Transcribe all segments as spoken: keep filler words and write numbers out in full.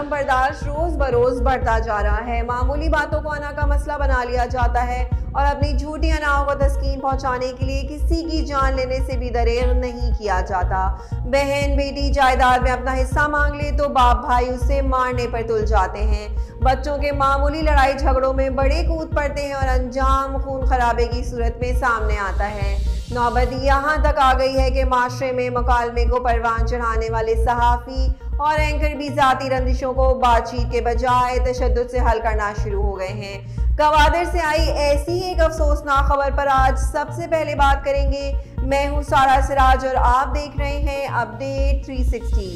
बर्दाश्त रोज बरोज बढ़ता जा रहा है। मामूली बातों को अना का मसला बना लिया जाता है और अपनी झूठी अनाओं को तस्कीन पहुंचाने के लिए किसी की जान लेने से भी दरेग नहीं किया जाता। बहन बेटी जायदाद में अपना हिस्सा मांग ले तो बाप भाई उसे मारने पर तुल जाते हैं। बच्चों के मामूली लड़ाई झगड़ों में बड़े कूद पड़ते हैं और अंजाम खून खराबे की सूरत में सामने आता है। नौबत यहाँ तक आ गई है कि माशरे में मुकालमे को परवान चढ़ाने वाले सहाफ़ी और एंकर भी ज़ाती रंजिशों को बातचीत के बजाय तशद्दुद से हल करना शुरू हो गए हैं। गवादर से आई ऐसी ही एक अफसोसनाक खबर पर आज सबसे पहले बात करेंगे। मैं हूँ सारा सिराज और आप देख रहे हैं update three sixty.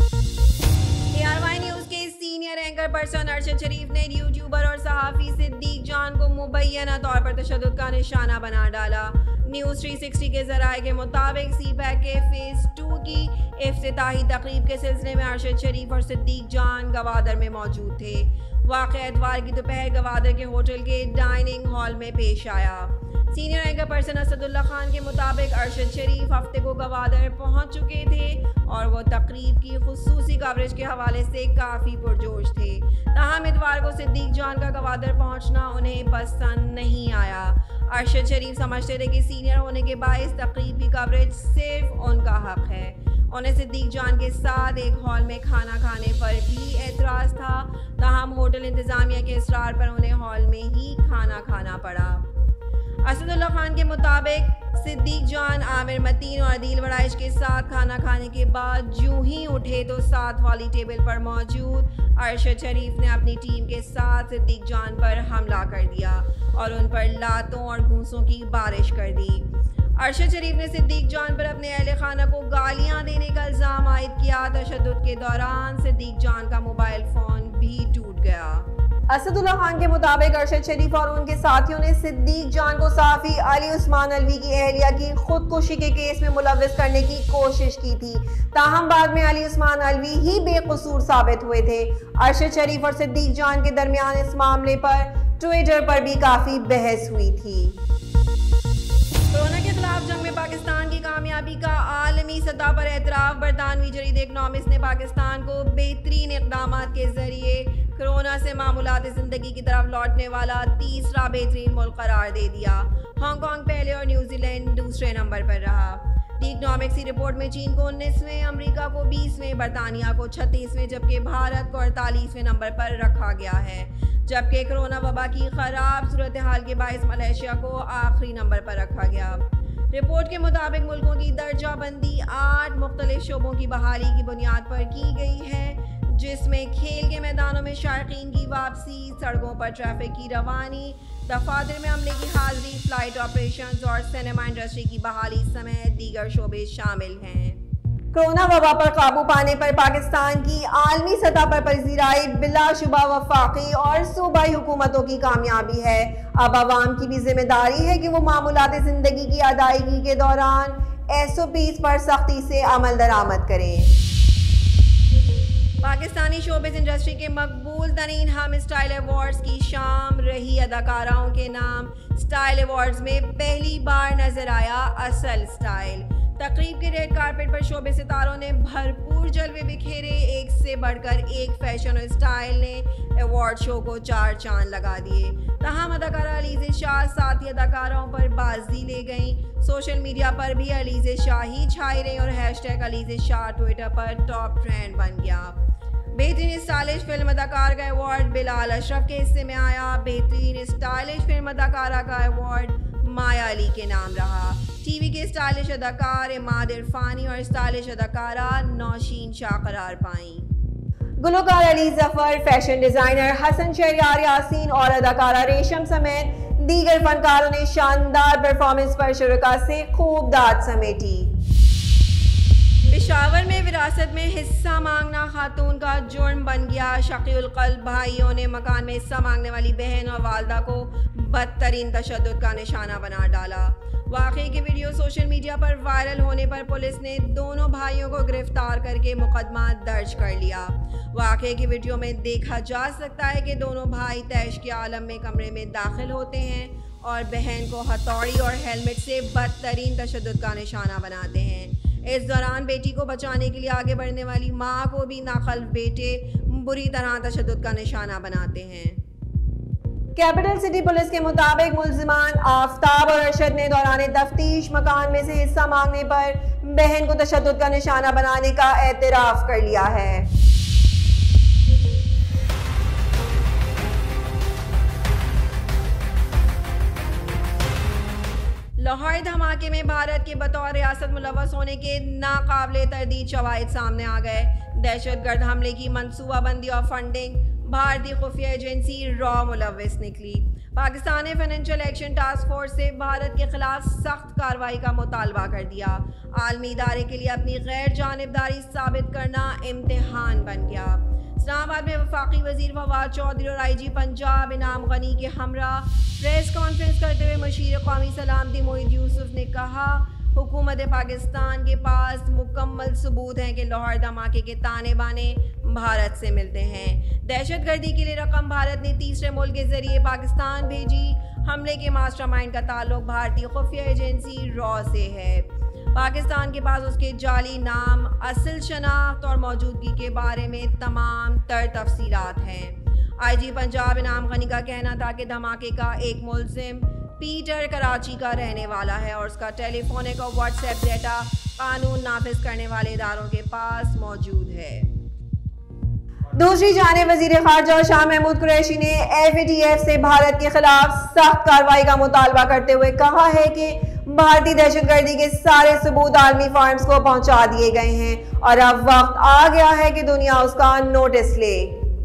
ARY news के senior anchor person Arshad Sharif ने यूट्यूबर और सहाफ़ी सिद्दीक जान को मुबैना तौर पर तशद्दुद का निशाना बना डाला। न्यूज़ थ्री सिक्सटी के ज़राए के मुताबिक सी पैक के फेज़ टू की इफ्तिताही तकरीब के सिलसिले में अरशद शरीफ और सिद्दीक जान गवादर में मौजूद थे। वाक़या एतवार की दोपहर गवादर के होटल के डाइनिंग हॉल में पेश आया। Senior anchor person Asadullah Khan के मुताबिक अरशद शरीफ हफ्ते को गवादर पहुंच चुके थे और वो तकरीब की खुसूसी कवरेज के हवाले से काफ़ी पुरजोश थे। ताहम इतवार को सिद्दीक जान का गवादर पहुंचना उन्हें पसंद नहीं आया। अरशद शरीफ समझते थे कि सीनियर होने के बायस तकरीब की कवरेज सिर्फ उनका हक है। उन्हें सिद्दीक जान के साथ एक हॉल में खाना खाने पर भी एतराज़ था। ताहम होटल इंतज़ामिया के इसरार पर उन्हें हॉल में ही खाना खाना पड़ा। असदुल्ला खान के मुताबिक सिद्दीक जान आमिर मतीन और अदील वड़ाइश के साथ खाना खाने के बाद यूं ही उठे तो साथ वाली टेबल पर मौजूद अरशद शरीफ ने अपनी टीम के साथ सिद्दीक जान पर हमला कर दिया और उन पर लातों और घूंसों की बारिश कर दी। अरशद शरीफ ने सिद्दीक जान पर अपने अहले खाना को गालियां देने का इल्ज़ाम आयद किया। तशद्दुद के दौरान सिद्दीक जान का मोबाइल फ़ोन भी टूट गया। असदुल्ला खान के मुताबिक अरशद शरीफ और उनके साथियों ने सिद्दीक जान को सहाफ़ी अली उस्मान अलवी की अहलिया की खुदकुशी के केस में मुलव्विस करने की कोशिश की थी। ताहम बाद में अली उस्मान अलवी ही बेकसूर साबित हुए थे। अरशद शरीफ और सिद्दीक जान के दरमियान इस मामले पर ट्विटर पर भी काफ़ी बहस हुई थी। कोरोना के खिलाफ जंग में पाकिस्तान की कामयाबी का आलमी सतह पर एतराफ़। बरतानवी जरीदे इकनॉमिस्ट ने पाकिस्तान को बेहतरीन इक़दाम के जरिए कोरोना से मामूलात ज़िंदगी की तरफ लौटने वाला तीसरा बेहतरीन मुल्क करार दे दिया। हांगकांग पहले और न्यूजीलैंड दूसरे नंबर पर रहा। दी इकनॉमिक्स की रिपोर्ट में चीन को उन्नीसवें, अमेरिका को बीसवें, बरतानिया को छत्तीसवें जबकि भारत को अड़तालीसवें नंबर पर रखा गया है। जबकि कोरोना वबा की खराब सूरत हाल के बायस मलेशिया को आखिरी नंबर पर रखा गया। रिपोर्ट के मुताबिक मुल्कों की दर्जा बंदी आठ मुख्तलिफ शोबों की बहाली की बुनियाद पर की गई है, जिसमें खेल के मैदानों में शायकीन की वापसी, सड़कों पर ट्रैफिक की रवानी, दफातर में अमले की हाजिरी, फ्लाइट ऑपरेशंस और सिनेमा इंडस्ट्री की बहाली समेत दीगर शोबे शामिल हैं। कोरोना वबा पर काबू पाने पर पाकिस्तान की आलमी सतह पर पजीराई बिलाशुबा वफाकी और सूबाई हुकूमतों की कामयाबी है। अब आवाम की भी जिम्मेदारी है कि वो मामूलात ज़िंदगी की अदायगी के दौरान एस ओ पीज़ पर सख्ती से अमल दरामद करें। पाकिस्तानी शोबिज़ इंडस्ट्री के मकबूल तरीन हम स्टाइल अवार्ड्स की शाम रही। अदाकाराओं के नाम स्टाइल अवार्ड्स में पहली बार नजर आया असल स्टाइल। तकरीब के रेड कारपेट पर शोबे सितारों ने भरपूर जलवे बिखेरे। एक से बढ़कर एक फैशन और स्टाइल ने अवार्ड शो को चार चांद लगा दिए। तमाम अदाकारा अलीज़े शाह साथी अदाकाराओं पर बाजी ले गईं। सोशल मीडिया पर भी अलीज़े शाह ही छाई रही और हैशटैग अलीज़े शाह ट्विटर पर टॉप ट्रेंड बन गया। बेहतरीन स्टाइलिश फिल्म अदाकार का अवार्ड बिलाल अशरफ के हिस्से में आया। बेहतरीन स्टाइलिश फिल्म अदाकारा का अवार्ड माया अली के नाम रहा। टीवी के स्टाइलिश अदाकार इमाद इरफानी और स्टाइलिश अदाकारा नौशीन शाह करार पाईं। गुलकार अली जफर, फैशन डिजाइनर हसन शहरियार यासीन और अदाकारा रेशम समेत दीगर फनकारों ने शानदार परफॉर्मेंस पर शुरका से खूब दाद समेटी। पेशावर में विरासत में हिस्सा मांगना खातून का जुर्म बन गया। शकीउल कल्ब भाइयों ने मकान में हिस्सा मांगने वाली बहन और वालदा को बदतरीन तशद्दुद का निशाना बना डाला। वाक़े की वीडियो सोशल मीडिया पर वायरल होने पर पुलिस ने दोनों भाइयों को गिरफ्तार करके मुकदमा दर्ज कर लिया। वाक़े की वीडियो में देखा जा सकता है कि दोनों भाई तैश के आलम में कमरे में दाखिल होते हैं और बहन को हथौड़ी और हेलमेट से बदतरीन तशद्दुद का निशाना बनाते हैं। इस दौरान बेटी को बचाने के लिए आगे बढ़ने वाली माँ को भी नाखल्फ बेटे बुरी तरह तशद्दुद का निशाना बनाते हैं। कैपिटल सिटी पुलिस के मुताबिक मुल्जिमान आफ्ताब और अरशद ने दौरान तफ्तीश मकान में से हिस्सा मांगने पर बहन को तशद्दुद का निशाना बनाने का एतराफ कर लिया है। लाहौर धमाके में भारत के बतौर रियासत मुलव्वस होने के नाकाबिले तरदीद शवाहिद सामने आ गए। दहशतगर्द हमले की मनसूबाबंदी और फंडिंग भारतीय खुफिया एजेंसी रॉ मुलव्वस निकली। पाकिस्तान ने फाइनेंशियल एक्शन टास्क फोर्स से भारत के खिलाफ सख्त कार्रवाई का मुतालबा कर दिया। आलमी इदारे के लिए अपनी गैर जानिबदारी साबित करना इम्तिहान बन गया। इस्लामाबाद में वफाकी वजीर फवाद चौधरी और आई जी पंजाब इनाम गनी के हमरा प्रेस कॉन्फ्रेंस करते हुए मशीर कौमी सलामती मोहित यूसुफ ने कहा, हुकूमत पाकिस्तान के पास मुकम्मल सबूत हैं कि लाहौर धमाके के ताने बाने भारत से मिलते हैं। दहशतगर्दी के लिए रकम भारत ने तीसरे मुल्क के जरिए पाकिस्तान भेजी। हमले के मास्टरमाइंड का ताल्लुक भारतीय खुफिया एजेंसी रॉ से है। पाकिस्तान के पास उसके जाली नाम, असल शनाख्त और मौजूदगी के बारे में तमाम तर तफसीलात हैं। आई जी पंजाब इनाम गनी का कहना था कि धमाके का एक मुलजिम पीटर कराची का रहने वाला है और उसका टेलीफोनिक और व्हाट्सएप डेटा कानून नाफिज करने वाले इदारों के पास मौजूद है। दूसरी जानिब वजीर खारजा शाह महमूद कुरैशी ने एफ ए टी एफ से भारत के खिलाफ सख्त कार्रवाई का मुतालबा करते हुए कहा है कि भारतीय दहशतगर्दी के सारे सबूत आलमी फर्म्स को पहुंचा दिए गए हैं और अब वक्त आ गया है कि दुनिया उसका नोटिस ले।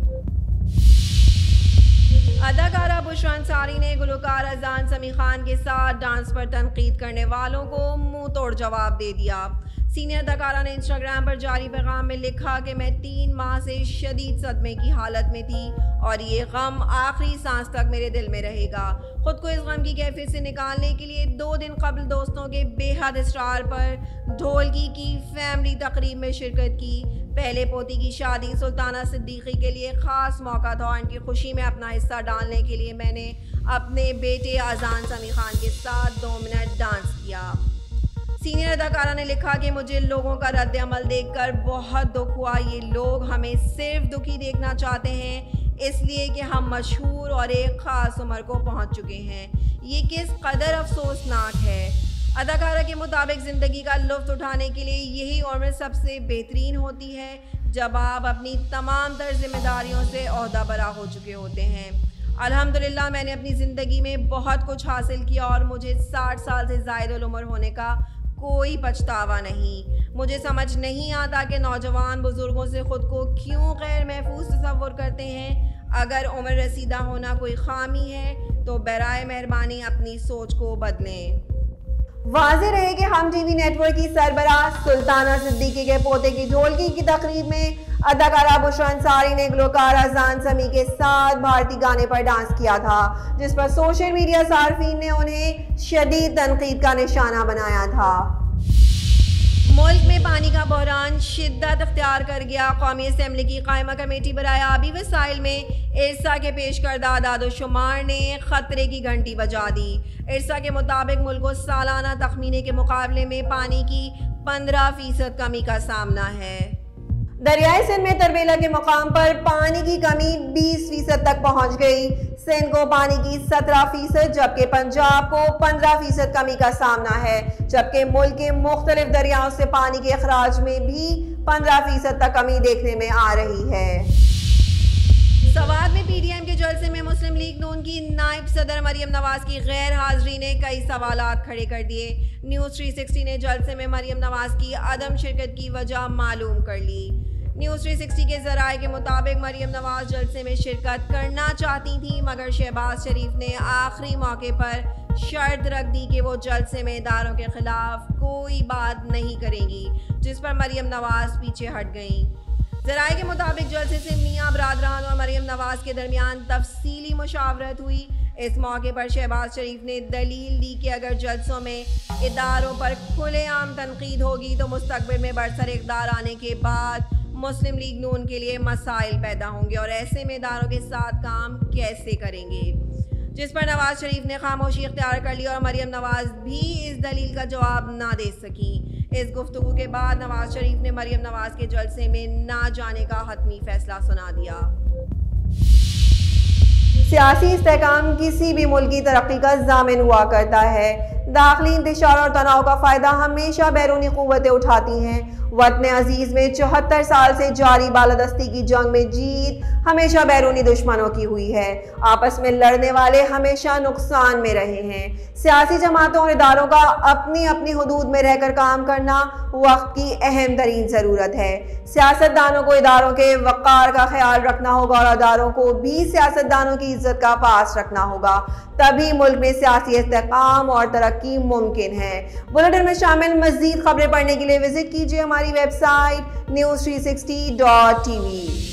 अदाकारा बुशरा अंसारी ने गुलकार अजान समी खान के साथ डांस पर तनकीद करने वालों को मुंह तोड़ जवाब दे दिया। सीनियर अदाकारा ने इंस्टाग्राम पर जारी पैगाम में लिखा कि मैं तीन माह से शदीद सदमे की हालत में थी और ये गम आखिरी सांस तक मेरे दिल में रहेगा। खुद को इस गम की कैफियत से निकालने के लिए दो दिन कबल दोस्तों के बेहद इसरार पर ढोलकी की फैमिली तकरीब में शिरकत की। पहले पोती की शादी सुल्ताना सिद्दीकी के लिए ख़ास मौका था और इनकी खुशी में अपना हिस्सा डालने के लिए मैंने अपने बेटे अजान समी खान के साथ दो मिनट डांस किया। सीनियर अदाकारा ने लिखा कि मुझे लोगों का रद्द अमल देखकर बहुत दुख हुआ। ये लोग हमें सिर्फ दुखी देखना चाहते हैं इसलिए कि हम मशहूर और एक ख़ास उम्र को पहुंच चुके हैं। ये किस कदर अफसोसनाक है। अदाकारा के मुताबिक ज़िंदगी का लुत्फ़ उठाने के लिए यही उम्र सबसे बेहतरीन होती है जब आप अपनी तमाम तर जिम्मेदारियों से ओहदा बरा हो चुके होते हैं। अल्हम्दुलिल्लाह मैंने अपनी ज़िंदगी में बहुत कुछ हासिल किया और मुझे साठ साल से ज़ायद उम्र होने का कोई पछतावा नहीं। मुझे समझ नहीं आता कि नौजवान बुजुर्गों से ख़ुद को क्यों गैर महफूज तसव्वुर करते हैं। अगर उम्र रसीदा होना कोई खामी है तो बराए मेहरबानी अपनी सोच को बदलें। वाज़ेह रहे कि हम टीवी नेटवर्क की सरबराह सुल्ताना सिद्दीकी के पोते की ढोलकी की तकरीब में अदाकारा बुशरा अंसारी ने गुलकार अजान समी के साथ भारतीय गाने पर डांस किया था, जिस पर सोशल मीडिया सार्फिन ने उन्हें शदीद तनकीद का निशाना बनाया था। मुल्क में पानी का बहरान शिद्दत अख्तियार कर गया। कौमी असम्बली की कायमा कमेटी बराए आबी वसाइल में इरसा के पेश करदा आदादोशुमार ने खतरे की घंटी बजा दी। इरसा के मुताबिक मुल्क को सालाना तखमीने के मुकाबले में पानी की पंद्रह फीसद कमी का सामना है। दरियाई सिंध में तरबेला के मुकाम पर पानी की कमी बीस फीसद तक पहुँच गई। सिंध को पानी की सत्रह फीसद जबकि पंजाब को पंद्रह फीसद कमी का सामना है, जबकि मुल्क के मुख्तलिफ दरियाओं से पानी के अखराज में भी पंद्रह फीसद तक कमी देखने में आ रही है। सवाद में पी डी एम के जलसे में मुस्लिम लीग नून की नायब सदर मरियम नवाज की गैर हाजिरी ने कई सवालात खड़े कर दिए। न्यूज़ तीन सौ साठ ने जलसे में मरियम नवाज की अदम शिरकत की वजह मालूम कर ली। न्यूज़ तीन सौ साठ के जराए के मुताबिक मरियम नवाज जलसे में शिरकत करना चाहती थी, मगर शहबाज शरीफ ने आखिरी मौके पर शर्त रख दी कि वो जलसे में इदारों के खिलाफ कोई बात नहीं करेंगी, जिस पर मरियम नवाज पीछे हट गईं। जराए के मुताबिक जलसे से मियाँ बरादरान और मरियम नवाज के दरमियान तफसीली मुशावरत हुई। इस मौके पर शहबाज शरीफ ने दलील दी कि अगर जलसों में इदारों पर खुलेआम तनकीद होगी तो मुस्तकबिल में बरसर इक़्तिदार आने के बाद मुस्लिम लीग नून के लिए मसाइल पैदा होंगे और ऐसे में इदारों के साथ काम कैसे करेंगे, जिस पर नवाज शरीफ ने खामोशी इख्तियार कर ली और मरियम नवाज भी इस दलील का जवाब ना दे सकी। इस गुफ्तगू के बाद नवाज शरीफ ने मरियम नवाज के जलसे में ना जाने का हतमी फैसला सुना दिया। सियासी इस्तेहकाम किसी भी मुल्क की तरक्की का ज़ामिन हुआ करता है। दाखिली इंतशार और तनाव का फ़ायदा हमेशा बैरूनी क़ुव्वतें उठाती हैं। वतन अजीज़ में चौहत्तर साल से जारी बालादस्ती की जंग में जीत हमेशा बैरूनी दुश्मनों की हुई है। आपस में लड़ने वाले हमेशा नुकसान में रहे हैं। सियासी जमातों और इदारों का अपनी अपनी हदूद में रहकर काम करना वक्त की अहम तरीन ज़रूरत है। सियासतदानों को इदारों के वक़ार का ख्याल रखना होगा और इदारों को भी सियासतदानों की इज्जत का पास रखना होगा, तभी मुल्क में सियासी इस्तेहकाम और तरक्की मुमकिन है। बुलेटिन में शामिल मज़ीद खबरें पढ़ने के लिए विजिट कीजिए हमारी website news three sixty dot T we.